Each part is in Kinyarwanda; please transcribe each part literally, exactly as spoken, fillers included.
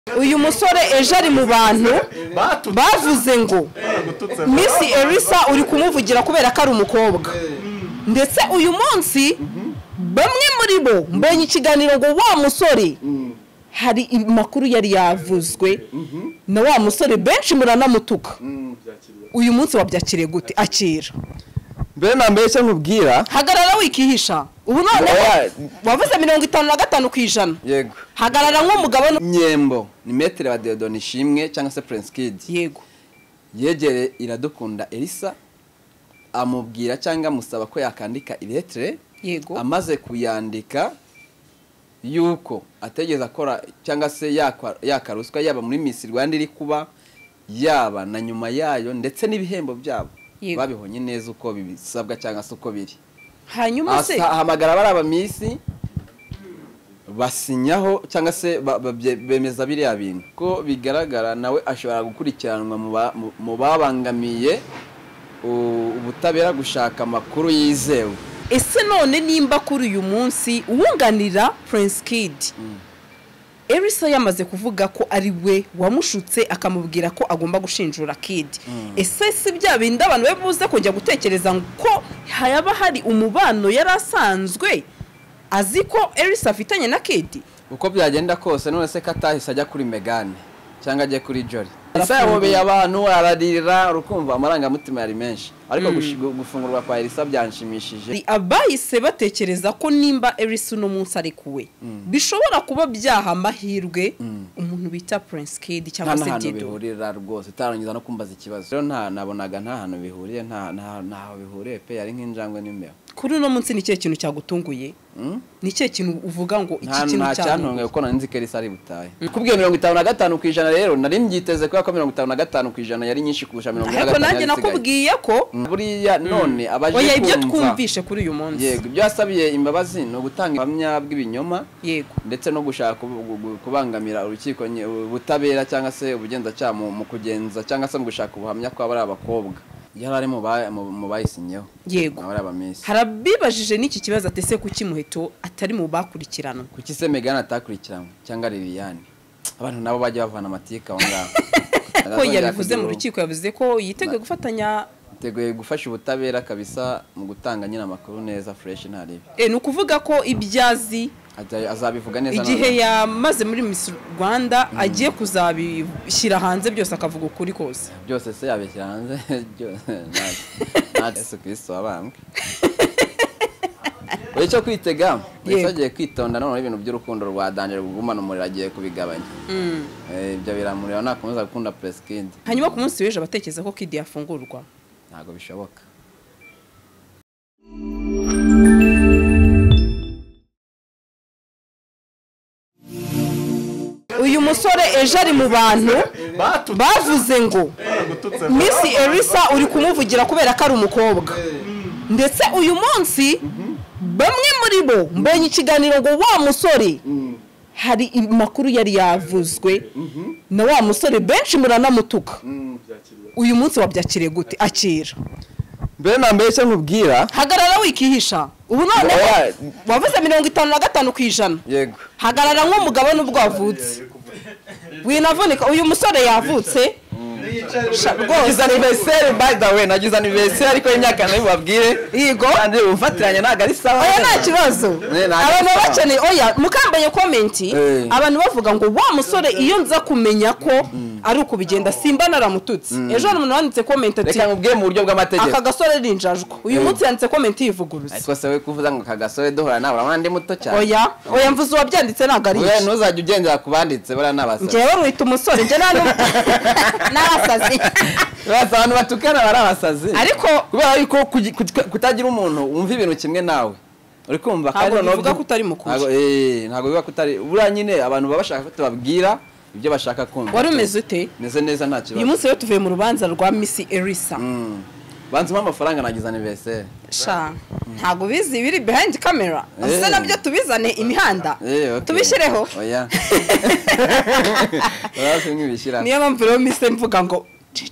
uyu musore ejo ari mu bantu bavuze ngo Miss Elisa uri kumuvugira kubera ko ari umukobwa ndetse uyu munsi bamwe muri bo mbonye ikiganiro ngo wa musore hari makuru yari yavuzwe na wa musore benshi muranamutuka uyu munsi wabyakire gute akira mbere na mbere cyo nkubwira hagarara wikihisha ubu none wavuze mirongo itanu na gatanu kwijana yego hagarara nk'umugabo Nyembo ni metre wa Deodon Ishimwe cyangwa se Prince Kid yego yegere Iradukunda Elisa amubwira cyangwa musaba ko yakandika iletre yego amaze kuyandika yuko ategeza akora cyangwa se yakaruswa yaba muri Miss Rwanda iri kuba yaba na nyuma yayo ndetse n'ibihembo byabo babihonye neza uko bibisabwa cyangwa se uko biri hanyuma se ahamagara bari aba Miss basinyaho cyangwa se bemeza biriya bintu ko bigaragara nawe ashobora gukurikiranwa mu babangamiye ubutabera gushaka amakuru yizewe. Ese none nimba kuri uyu munsi uwunganira Prince Kid Elisa yamaze kuvuga ko ari we wamushutse akamubwira ko agomba gushinjura Kid ese si bya bindi abantu bebuze kujya gutekereza ko hayaba hari umubano yarasanzwe azi ko Elisa afitanye na Kid uko byagenda kose none se katahise ajya kuri Megane cyangwa ajye kuri Jory Elisa yabobeye abantu aradirira urukumva amaranga mutima yari menshi ariko gufungurwa kwa Elisa byanshimishije abahise batekereza ko nimba Elisa no munsi ari kuwe bishobora kuba byaha amahirwe umuntu bita Prince Kid cyangwa se Dido bihurira rwose tarangiza no kumbaza ikibazo rero nta nabonaga nta hantu bihuriye nta ntaho bihuriye pe yari nk'injangwe n'imbeho kuri no munsi ni cyo kintu cyagutunguye ni cyo kintu uvuga ngo iki kintu cyantunguye kuko nanzi ko Elisa ari butaye kubwiye mirongo itanu na gatanu kwijana rero nari mbyiteze ko ko mirongo itanu na gatanu kwijana yari nyinshi kurusha mirongo ine na gatanu ariko nanjye nakubwiye ko buriya none abaje kumva oya ibyo twumvishe kuri uyu munsi yego ibyo yasabiye imbabazi no gutanga ibamya bw'ibinyoma yego ndetse no gushaka kubangamira urukiko ubutabera cyangwa se ubugenzacyaha mu kugenza cyangwa se mu gushaka ubuhamya ko abari abakobwa yarari mu mu bayisinyeho yego abari aba Miss harabibajije n'iki kibazo atese kuki Muheto atari mu bakurikirana kuki se Megane atakurikirana cyangwa Liliane abantu nabo bajya bavana amatika aho ngaho ko yabivuze mu rukiko yavuze ko yiteguye gufatanya teguye gufasha ubutabera kabisa mu gutanga nyina makuru neza fresh ntaribi eh nukuvuga ko ibyazi azabivuga neza igihe yamaze muri Miss Rwanda agiye kuzabishyira hanze byose akavuga ukuri kose byose se yabeshyira hanze Yesu Kristo abambwe Oye cyo kwitega yagiye kwitonda none ibintu by'urukundo rwa Daniel gugumana umuriro agiye kubigabanya eh ibyo biramurira nakomeza gukunda Prince Kid hanyuma ku munsi weje abatekereza ko Kid yafungurwa ntago bishoboka uyu musore ejo ari mu bantu bavuze ngo Miss Elisa uri kumuvugira kubera ko ari umukobwa ndetse uyu munsi bamwe muri bo mbonye ikiganiro ngo wa musore hari makuru yari yavuzwe na wa musore benshi muranamutuka uyu munsi wabyakire gute akira mbere na mbere cyo nkubwira hagarara wikihisha ubu none wavuze mirongo itanu na gatanu kwijana yego hagarara nk'umugabo n'ubwo wavutse winavunika uyu musore yavutse rwose anniversaire by the way nagize anniversaire ariko imyaka nayo babwire yego kandi umfatiranye naga ari sawa oya nta kibazo abantu bakeneye oya mukambaye comment abantu bavuga ngo wa musore iyo nza kumenya ko ari ukubigenda simba naramututse ejo umuntu wanditse comment ati reka nkubwiye mu buryo bw'amategeko aka gasore rinjajwe uyu munsi yanditse comment yivuguruza ariko se we kuvuza ngo aka gasore duhora nawe urabandi muto cyane oya oya mvuze wabyanditse nagari oya ntuzajye ugendera kubanditse bara nabasa ngewe ruhita umusore nje nano nabasazi basa abantu batukana barabasazi ariko kubera yuko kutagira umuntu wumva ibintu kimwe nawe uri kumva kandi no bivuga ko utari mukuru ntago eh ntago bivuga ko utari bura nyine abantu babashaka ko babwira ibyo bashaka kumva wari umeze ute neze neza nta kibazo uyu munsi yo tuvuye mu rubanza rwa Miss Elisa banzuma amafaranga nagize anniversaire sha ntago bizi biri behind camera ase nabyo tubizane imihanda tubishireho oya oya nk'ibishira niyo mpamvu rero Miss mvuga ngo ceceka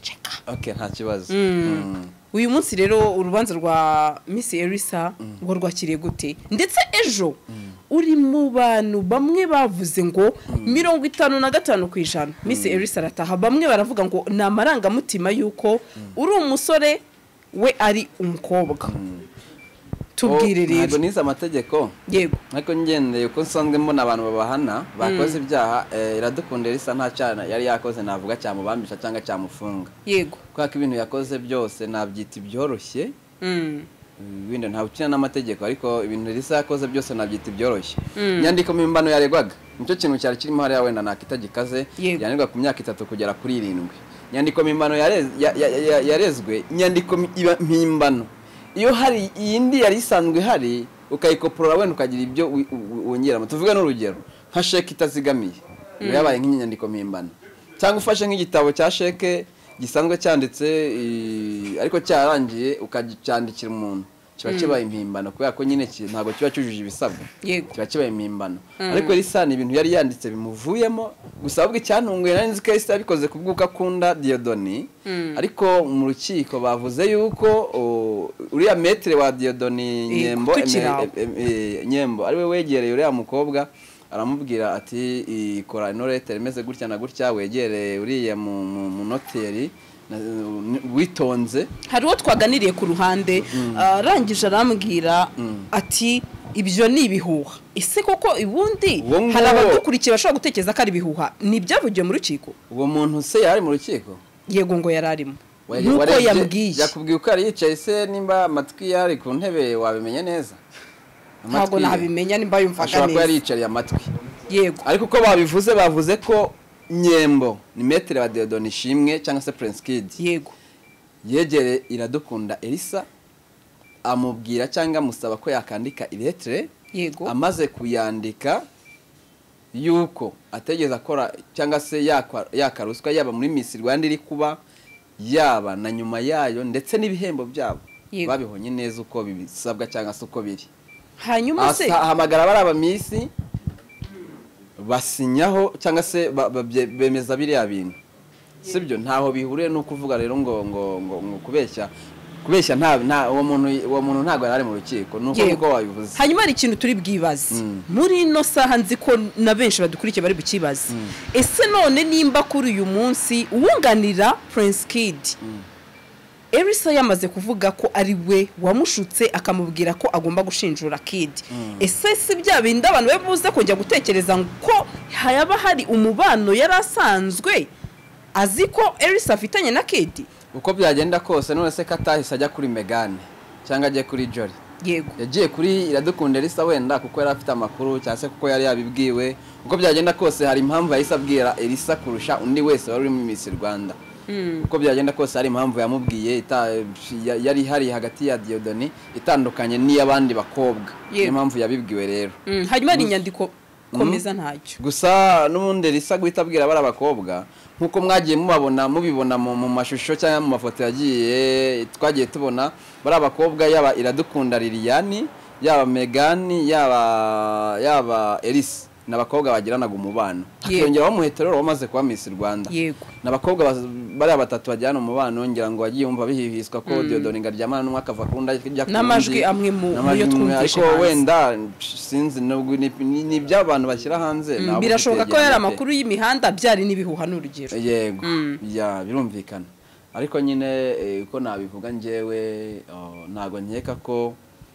okay nta kibazo uyu munsi rero urubanza rwa Miss Elisa ngo rwakiriye gute ndetse ejo uri mu bantu bamwe bavuze ngo mirongo itanu na gatanu ku ijana Miss Elisa arataha bamwe baravuga ngo ni amarangamutima yuko uri umusore we ari umukobwa tubwire rero ntabwo nize amategeko yego ariko ngendeye uko nsanzwe mbona abantu babahana bakoze ibyaha Iradukunda Elisa nta cyana yari yakoze navuga cyamubambisha cyangwa cyamufunga yego kwako ibintu yakoze byose nabyita ibyoroshye wenda nta ukina n'amategeko ariko ibintu Elisa yakoze byose nabyita ibyoroshye nyandiko mimbano yaregwaga nicyo kintu cyari kirimo hariya wenda nakitagikaze yanirwa ku myaka itatu kugera kuri irindwi nyandiko mimbano yarezwe nyandiko mimbano iyo hari iyindi yari isanzwe hari ukayikoporora wenda ukagira ibyo wongeramo tuvuge n'urugero nka sheke itazigamiye yabaye nk'inyandiko mpimbano cyangwa ufashe nk'igitabo cya sheke gisanzwe cyanditse ariko cyarangiye ukacyandikira umuntu kiba kibaye impimbano kubera ko nyine ntabwo kiba cyujuje ibisabwa kiba kibaye impimbano ariko Elisa ni ibintu yari yanditse bimuvuyemo gusa ahubwo icyantunguye nari nzi ko Elisa yabikoze kubwuka akunda Dieudonné ariko mu rukiko bavuze yuko uriya metre wa Dieudonné Nyembo Nyembo ari we wegereye uriya mukobwa aramubwira ati ikora ino leta imeze gutya na gutya wegereye uriya mu noteri witonze hari uwo twaganiriye ku ruhande arangije arambwira ati ibyo ni ibihuha ese koko ibundi hari abadukurikiye bashobora gutekereza ko ari ibihuha ni ibyavugiwe mu rukiko uwo muntu se yari mu rukiko yego ngo yari arimo nuko yambwiye yakubwiye uko ari yicaye se nimba amatwi yari ku ntebe wabimenye neza ntabwo nabimenya nimba yumvaga neza ashobora kuba yari yicariye amatwi yego ariko uko babivuze bavuze ko Nyembo ni metre wa Dieudonné Ishimwe cyangwa se Prince Kid yego yegere Iradukunda Elisa amubwira cyangwa musaba ko yakandika iletre yego amaze kuyandika yuko ategeza akora cyangwa se yakaruswa yaba muri Miss Rwanda iri kuba yaba na nyuma yayo ndetse n'ibihembo byabo babihonye neza uko bibisabwa cyangwa se uko biri hanyuma se hamagara bari aba Miss basinyaho cyangwa se bemeza biriya bintu sibyo ntaho bihuriye no kuvuga rero ngo ngo ngo kubeshya kubeshya nta uwo muntu uwo muntu ntago ari mu rukiko nuko uko wabivuze hanyuma ari ikintu turi bwibaze muri no saha nzi ko na benshi badukurikiye bari bukibaze ese none nimba kuri uyu munsi uwunganira Prince Kid Elisa yamaze kuvuga ko ari we wamushutse akamubwira ko agomba gushinjura Kid ese si bya bindi abantu babuze kujya gutekereza ko hayaba hari umubano yarasanzwe azi ko Elisa afitanye na Kid uko byagenda kose none se katahise ajya kuri Megane cyangwa ajye kuri Jolly yego yagiye kuri Iradukunda Elisa wenda kuko yari afite amakuru cyangwa se kuko yari yabibwiwe uko byagenda kose hari impamvu yahise abwira Elisa kurusha undi wese wari muri Miss Rwanda uko byagenda kose hari impamvu yamubwiye yari hari hagati ya Dieudonné itandukanye n'iy'abandi bakobwa niyo mpamvu yabibwiwe rero hanyuma ari inyandiko komeza ntacyo gusa n'ubundi Elisa guhita abwira bari abakobwa nkuko mwagiye mubabona mubibona mu mashusho cyangwa mu mafoto yagiye twagiye tubona bari abakobwa yaba Iradukunda Liliane yaba Megane yaba yaba Elisa nabakobwa bagiranaga umubano akiyongeraho umuhetero wamaze kuba Miss Rwanda yego nabakobwa bari abatatu bajyana umubano ngira ngo wagiye umva bihihiswa ko Dieudonné ngaryamana n'umwe akava kunda kijya n'amajwi amwe mu yo twumvishe ariko wenda sinzi ni by'abantu bashyira hanze birashoboka ko yari amakuru y'imihanda byari n'ibihuha n'urugero yego ya birumvikana ariko nyine uko nabivuga njyewe ntago nkeka ko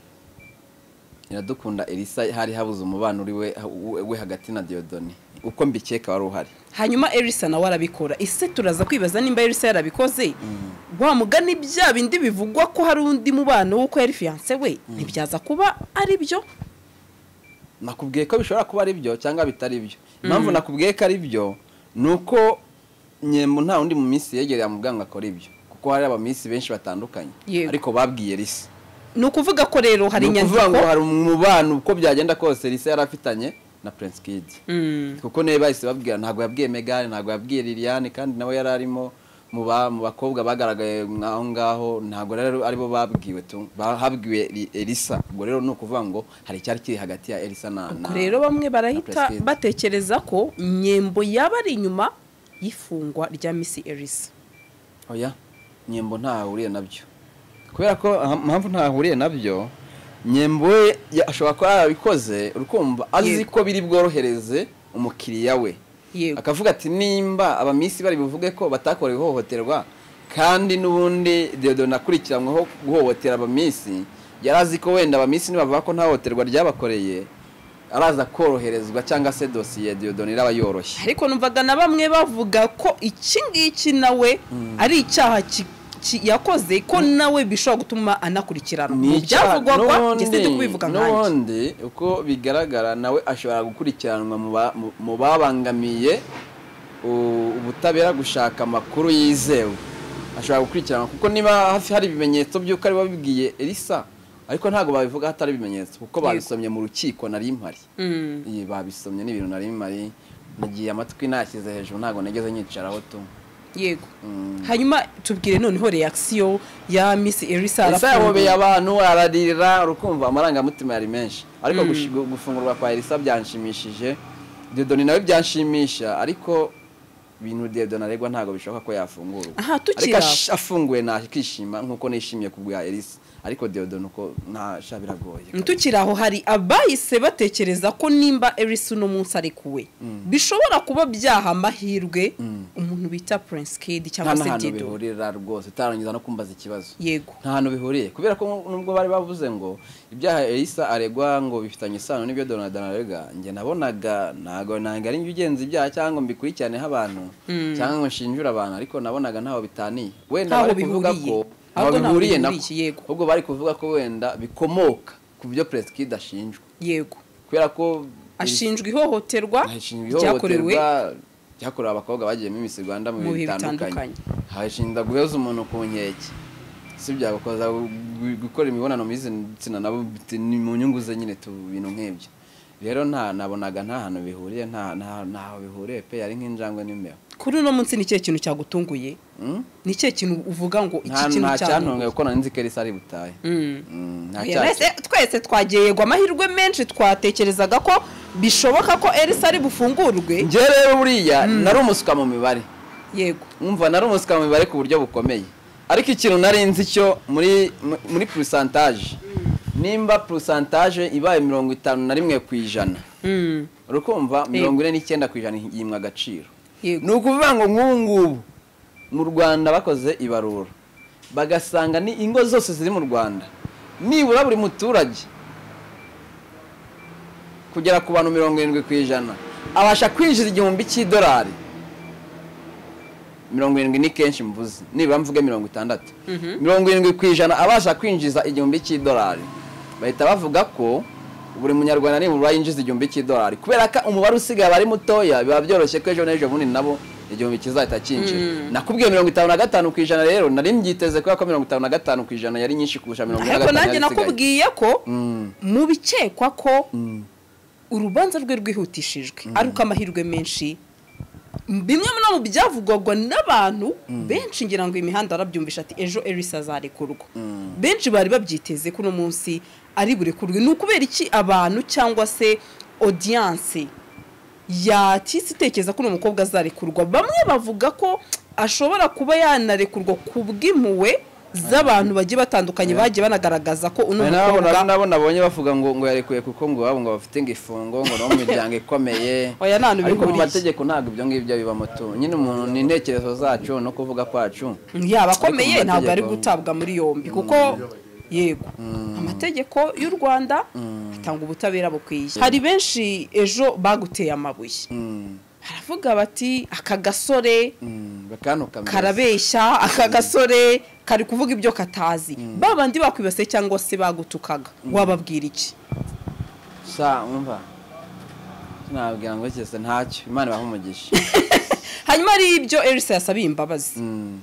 Iradukunda Elisa hari habuze umubano uri we we hagati na Dieudonné uko mbikeka wari uhari hanyuma Elisa nawe arabikora ise turaza kwibaza nimba Elisa yarabikoze wa mugani bya bindi bivugwa ko hari undi mubano uko yari fiancé we ntibyaza kuba ari byo nakubwiye ko bishobora kuba ari byo cyangwa bitari byo impamvu nakubwiye ko ari byo nuko Nyembo nta undi mu minsi yegereye amuganga akora ibyo kuko hari aba Miss benshi batandukanye ariko babwiye Elisa nukuvuga ko rero hari inyandiko nukuvuga ngo hari umubano uko byagenda kose Elisa yarafitanye na Prince Kid kuko ne bahise babwira ntago yabwiye Megane ntago yabwiye Liliane kandi nawe yararimo mu bakobwa bagaragaye ngaho ngaho ntago rero aribo babwiwe tu bahabwiwe Elisa ubwo rero nukuvuga ngo hari cyari kiri hagati ya Elisa na na rero bamwe barahita batekereza ko Nyembo yaba ari inyuma yifungwa rya Miss Elisa oya Nyembo ntahuriye nabyo kubera ko impamvu ntahuriye nabyo Nyembo ashobora kuba yarabikoze urukumva azi ko biri bworohereze umukiriya we akavuga ati nimba abamisi bari buvuge ko batakorewe ihohoterwa kandi n'ubundi Dieudonné akurikiranweho guhohotera abamisi yarazi ko wenda abamisi nibavuga ko nta hohoterwa ryabakoreye araza koroherezwa cyangwa se dosiye Dieudonné iraba yoroshye ariko numvaga na bamwe bavuga ko iki ngiki nawe ari icyaha yakoze ko nawe bishobora gutuma anakurikirana mu byavugwa gisite kubivuga nkanje n'ubundi uko bigaragara nawe ashobora gukurikiranwa mu babangamiye ubutabera gushaka amakuru yizewe ashobora gukurikiranwa kuko niba hafi hari ibimenyetso by'uko ari babibwiye Elisa ariko ntago babivuga hatari ibimenyetso kuko babisomye mu rukiko nari impari iyi babisomye n'ibintu nari impari nagiye amatwi nashyize hejuru ntago nageze nyicaraho tu yego hanyuma tubwire noneho reaction ya Miss Elisa arafunguye abantu aradirira urukumva amarangamutima yari menshi ariko gufungurwa kwa Elisa byanshimishije Dieudonné nawe byanshimisha ariko ibintu Dieudonné aregwa ntago bishoboka ko yafungurwa ariko afunguwe nakishima nkuko nishimiye kubwa Elisa ariko Dieudonné uko nta shabiragoye ntukiraho hari abayise batekereza ko nimba Elisa no munsi arekuwe bishobora kuba byaha amahirwe umuntu bita Prince Kid cyangwa se Dieudonné bihurira rwose tarangiza no kumbaza ikibazo yego nta hantu bihuriye kubera ko nubwo bari bavuze ngo ibyaha Elisa aregwa ngo bifitanye isano n'ibyo Dieudonné arega nge nabonaga nago nanga ari ingenzi ibyaha cyangwa mbikurikirane abantu cyangwa ngo nshinjura abantu ariko nabonaga ntaho bitaniye wenda bari kuvuga ko ahubwo bihuriye nako ahubwo bari kuvuga ko wenda bikomoka ku byo Prince Kid ashinjwa yego kubera ko ashinjwa ihohoterwa ryakorewe ryakorewe abakobwa bagiye mu Miss Rwanda mu bitandukanye hashinda guheza umuntu ku nkeke sibya gukoza gukora imibonano mpuzabitsina nabo ni mu nyungu ze nyine tu bintu nk'ibyo rero nta nabonaga nta hantu bihuriye nta ntaho bihuriye pe yari nk'injangwe n'imbeho kuri uno munsi ni cyo kintu cyagutunguye ni cyo kintu uvuga ngo iki kintu nta cyantunguye kuko nanzi ko Elisa ari butaye twese twagiye yego amahirwe menshi twatekerezaga ko bishoboka ko Elisa ari bufungurwe nge rero buriya nari umusuka mu mibare yego umva nari umusuka mu mibare ku buryo bukomeye ariko ikintu nari nzi cyo muri muri pourcentage nimba pourcentage ibaye mirongo itanu na rimwe ku ijana urukumva mirongo ine n'icyenda ku ijana yimwa agaciro ni ukuvuga ngo nk'ubu mu Rwanda bakoze ibarura bagasanga ni ingo zose ziri mu Rwanda nibura buri muturage kugera ku bantu mirongo irindwi ku ijana abasha kwinjiza igihumbi cy'idolari mirongo irindwi ni kenshi mvuze nibura mvuge mirongo itandatu mirongo irindwi ku ijana abasha kwinjiza igihumbi cy'idolari bahita bavuga ko buri munyarwanda nibura yinjiza igihumbi cy'idolari kubera ko umubare usigaye bari mutoya biba byoroshye ko ejo n'ejo bundi nabo igihumbi kizahita kinjira nakubwiye mirongo itanu na gatanu ku ijana rero nari mbyiteze kubera ko mirongo itanu na gatanu ku ijana yari nyinshi kurusha mirongo ine na gatanu ariko nanjye nakubwiye ko mu bikekwa ko urubanza rwe rwihutishijwe ariko amahirwe menshi bimwe mu byavugwaga n'abantu benshi ngira ngo imihanda arabyumvisha ati ejo Elisa azarekurwa benshi bari babyiteze ko no munsi ari burekurwe ni ukubera iki abantu cyangwa se audience yatisi tekereza ko umukobwa azarekurwa bamwe bavuga ko ashobora kuba yanarekurwa kubw'impuwe z'abantu bagiye batandukanye bagiye banagaragaza ko uno mukobwa nabo nabonye bavuga ngo ngo yarekuye kuko ngo babo ngo bafite ngifungo ngo no mu miryango ikomeye oya nanu ariko mu mategeko ntago ibyo ngibyo biba moto nyine umuntu ni intekerezo zacu no kuvuga kwacu yaba akomeye ntabwo ari gutabwa muri yombi kuko yego amategeko y'u Rwanda atanga ubutabera bukwiye hari benshi ejo baguteye amabuye haravuga bati aka gasore karabeshya aka gasore kari kuvuga ibyo katazi babandi bakwibase cyangwa se bagutukaga wababwira iki sa umva nabwira ngo cyese ntacyo Imana bahumugisha hanyuma ari ibyo Elisa yasabiye imbabazi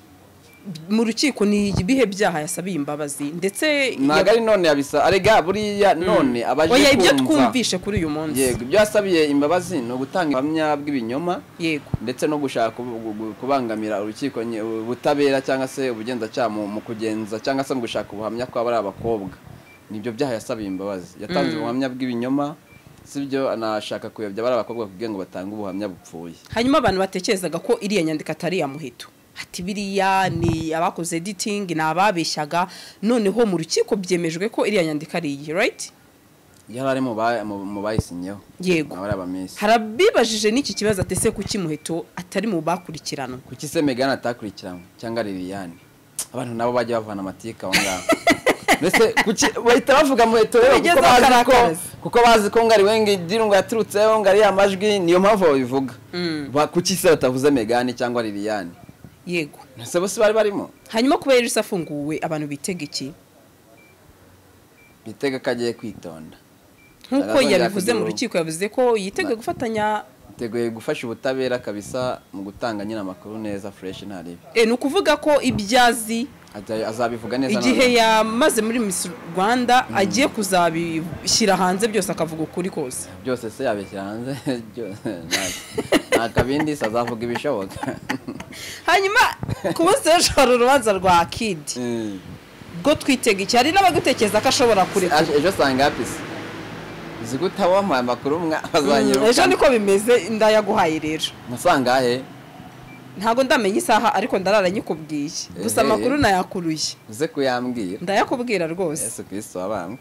mu rukiko ni ibihe byaha yasabiye imbabazi ndetse nagari none yabisa arega buriya none abaje kumva oya ibyo twumvishe kuri uyu munsi yego ibyo yasabiye imbabazi no gutanga ibamya bw'ibinyoma yego ndetse no gushaka kubangamira urukiko ubutabera cyangwa se ubugenzacyaha mu kugenza cyangwa se mu gushaka ubuhamya kwa bari abakobwa nibyo byaha yasabiye imbabazi yatanze ubuhamya bw'ibinyoma sibyo anashaka kuyobya bari abakobwa kugira ngo batange ubuhamya bupfuye hanyuma abantu batekerezaga ko iriya nyandiko atari ya muhito ati biriya ni abakoze editing ni ababeshyaga noneho mu rukiko byemejwe ko iriya nyandiko ari iyi right yarari mu mu bayisinyeho yego abari abamisi harabibajije n'iki kibazo atese kuki Muheto atari mu bakurikirana kuki se Megan atakurikirana cyangwa Liliane abantu nabo bajya bavana amatika aho ngaho mbese kuki bahita bavuga Muheto rero kuko bazi ko kuko bazi ko ngari wenge dirungo yaturutseho ngari amajwi niyo mpamvu babivuga kuki se batavuze Megan cyangwa Liliane yego nase bose bari barimo hanyuma kuba Elisa afunguwe abantu bitega iki bitega kagiye kwitonda nkuko yabivuze mu rukiko yavuze ko yitege gufatanya teguye gufasha ubutabera kabisa mu gutanga nyina makuru neza fresh ntari eh nukuvuga ko ibyazi azabivuga neza igihe yamaze muri Miss Rwanda agiye kuzabishyira hanze byose akavuga ukuri kose byose se yabishyira hanze nakabindi sazavuga ibishoboka hanyuma kubusejora urubanza rwa Kid bwo twitega iki hari n'abagutekereza ko ashobora kureka ejo sanga apisi ziguta wama amakuru mwa bazanyira ejo niko bimeze ndayaguhaye rero musanga he ntago ndamenye isaha ariko ndarara nyikubwiye gusa amakuru nayakuruye uze kuyambwira ndayakubwira rwose Yesu Kristo wabambwe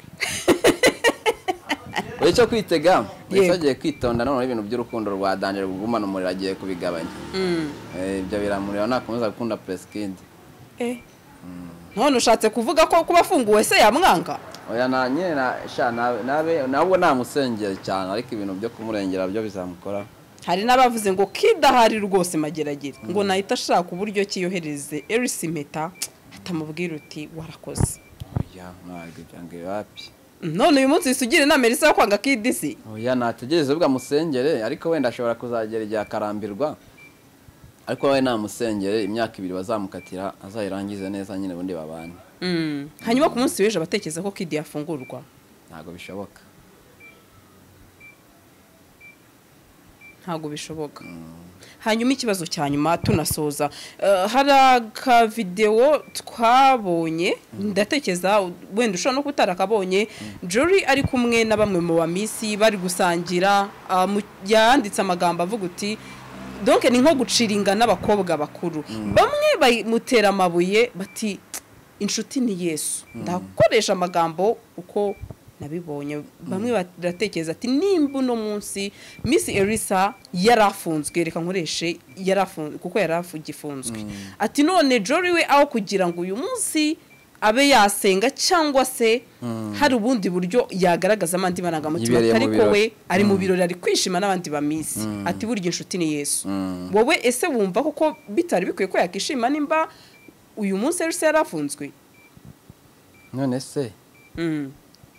oye cyo kwitega yasagiye kwitonda none ibintu by'urukundo rwa Daniel gugumana umuriro agiye kubigabanya eh ibyo biramurira nakomeza gukunda Preskid eh none ushatse kuvuga ko kuba afunguwe se yamwanga oya na nyine na sha nabe nabwo namusengera cyane ariko ibintu byo kumurengera byo bizamukora hari nabavuze ngo kidahari rwose mageragere ngo nahita ashaka uburyo kiyohereze Elisa impeta atamubwira uti warakoze oya ntabwo byange wapi none uyu munsi isugire na Melissa kwanga kidisi oya nategereze ubwa musengere ariko wenda ashobora kuzagera igihe akarambirwa ariko we namusengere imyaka ibiri bazamukatira azayirangize neza nyine bundi babane mm hanyuma ku munsi weje abatekereza ko Kid yafungurwa ntago bishoboka ntago bishoboka hanyuma ikibazo cyanyuma tunasoza hari aka video twabonye ndatekereza wenda ushobora no kutarakabonye Jory ari kumwe na bamwe mu bamisi bari gusangira yanditse amagambo avuga uti donc ni nko guciringa n'abakobwa bakuru bamwe bamutera amabuye bati inshuti ni Yesu ndakoresha amagambo uko nabibonye bamwe baratekereza ati nimba no munsi Miss Elisa yarafunzwe reka nkoreshe yarafunzwe kuko yarafugifunzwe ati none Jory we aho kugira ngo uyu munsi abe yasenga cyangwa se hari ubundi buryo yagaragaza amandi marangamutima ariko we ari mu birori ari kwishima n'abandi ba Miss ati burya inshuti ni Yesu wowe ese wumva koko bitari bikwiye ko yakishima nimba uyu munsi Elisa yarafunzwe none se mm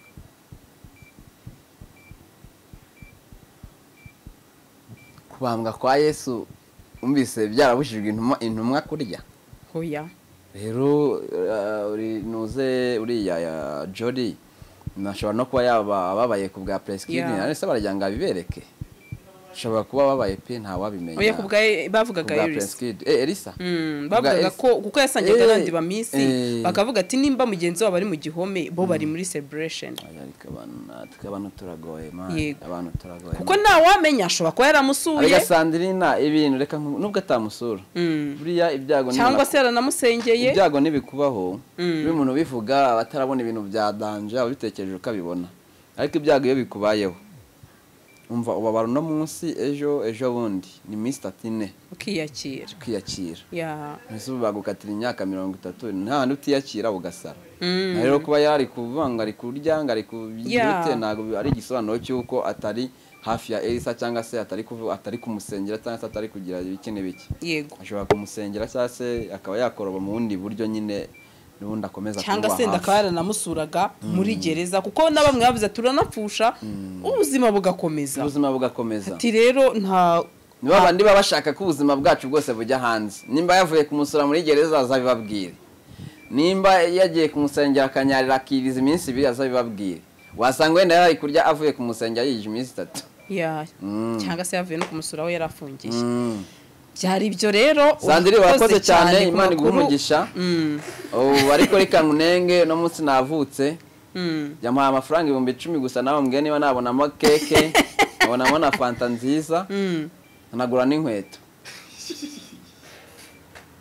kubambwa kwa Yesu umvise byarabushijwe intumwa intumwa kurya hoya rero uri nuze uri ya Jory nashobora no kuba yaba ababaye ku bwa Preskid nese barajyanga bibereke shobora kuba babaye pe nta wabimenya oya kubwa bavugaga Elisa eh Elisa mm bavugaga ko kuko yasanyaga nandi ba Miss bakavuga ati nimba mugenzi wabo ari mu gihome bo bari muri celebration ariko abantu tukabana turagoye man abantu turagoye kuko nta wamenya ashobora ko yaramusuye ariko Sandrina ibintu reka nubwo atamusura buriya ibyago cyangwa se yaranamusengeye ibyago nibikubaho buri muntu bivuga abatarabona ibintu bya danje abitekereje ukabibona ariko ibyago iyo bikubayeho umva ubabara no munsi ejo ejo bundi ni Mister Tine ukiyakira ukiyakira ya nese bagukatira imyaka mirongo itatu nta nutiyakira ugasara rero kuba yari kuvanga ari kurya ngari kubyite nago ari gisobanuro cyuko atari hafi ya Elisa cyangwa se atari kuvuga atari kumusengera cyangwa se atari kugira ibikene biki yego ashobora kumusengera cyangwa se akaba yakoroba mu wundi buryo nyine nubundi akomeza cyangwa se ndakara namusuraga muri gereza kuko na bamwe bavuze turanapfusha ubuzima bugakomeza ubuzima bugakomeza ati rero nta niba bandi babashaka ko ubuzima bwacu bwose bujya hanze nimba yavuye kumusura muri gereza azabibabwire nimba yagiye kumusengera akanyarira akiriza iminsi ibiri azabibabwire wasanga wenda yari kurya avuye kumusengera yije iminsi itatu ya cyangwa se yavuye no kumusura we yarafungiye byari ibyo rero Sandrine wakoze cyane Imana igumugisha ubu ariko reka nkunenge no munsi navutse yamuhaye amafaranga ibihumbi icumi gusa nawe mbwiye niba nabonamo keke nabonamo na fanta nziza nagura n'inkweto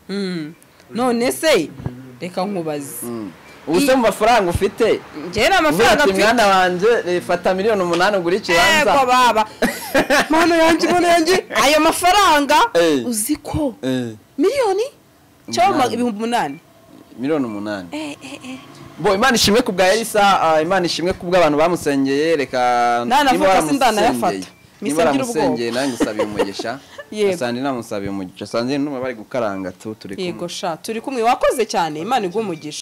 none se reka nkubaze ubu se mu mafaranga ufite njye ni amafaranga mfite mwana wanjye fata miliyoni umunani ugura ikibanza yego baba mwana yanjye mwana yanjye ayo mafaranga uzi ko miliyoni cyangwa ibihumbi umunani miliyoni umunani bo Imana ishimwe ku bwa Elisa Imana ishimwe ku bw'abantu bamusengeye reka nanavuga sindana yafata misangira ubwo nanjye usabiye umugisha asandi namusabiye umugisha asandi n'uma bari gukaranga tu turi kumwe yego sha turi kumwe wakoze cyane Imana igumugisha